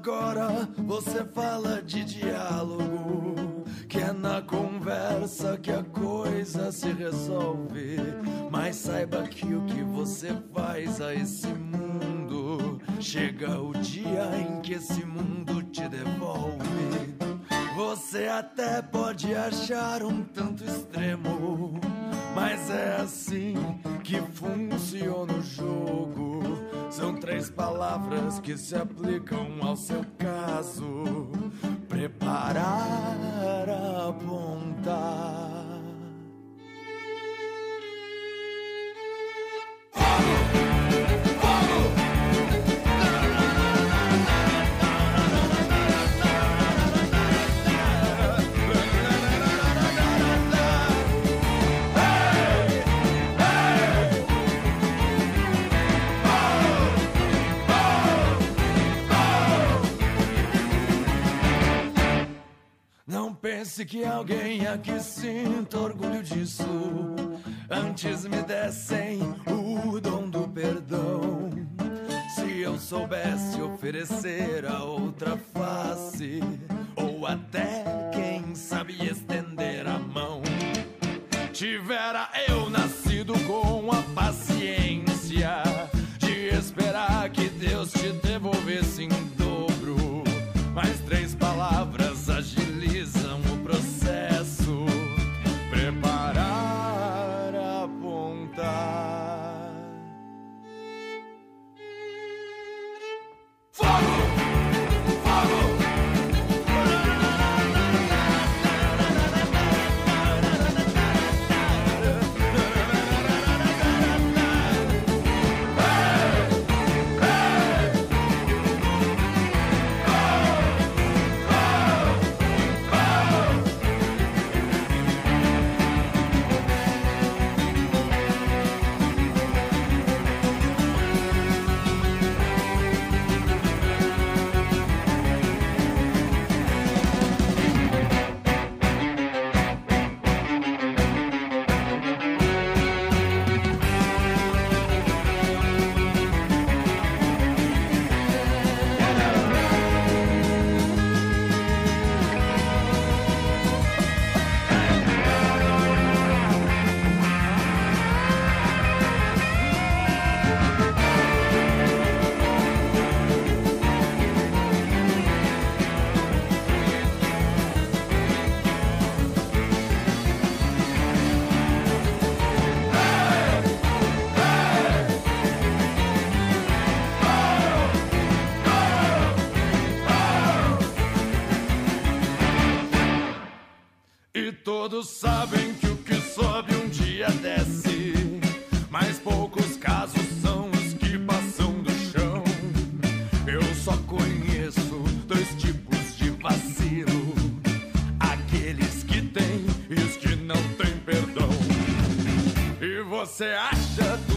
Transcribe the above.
agora você fala de diálogo, que é na conversa que a coisa se resolve. Mas saiba que o que você faz a esse mundo, chega o dia em que esse mundo te devolve. Você até pode achar um tanto extremo, mas é assim que funciona o jogo. São 3 palavras que se aplicam ao seu caso: preparar, apontar. Não pense que alguém aqui sinta orgulho disso. Antes me dessem o dom do perdão. Se eu soubesse oferecer a outra face, ou até, quem sabe, estender a mão, tivera eu nascido com a paciência de esperar que Deus te devolvesse em dobro. Mas 3 palavras agilizam o processo: preparar, apontar. Fogo! Fogo! Todos sabem que o que sobe um dia desce, mas poucos casos são os que passam do chão. Eu só conheço 2 tipos de vacilo: aqueles que têm e os que não têm perdão. E você acha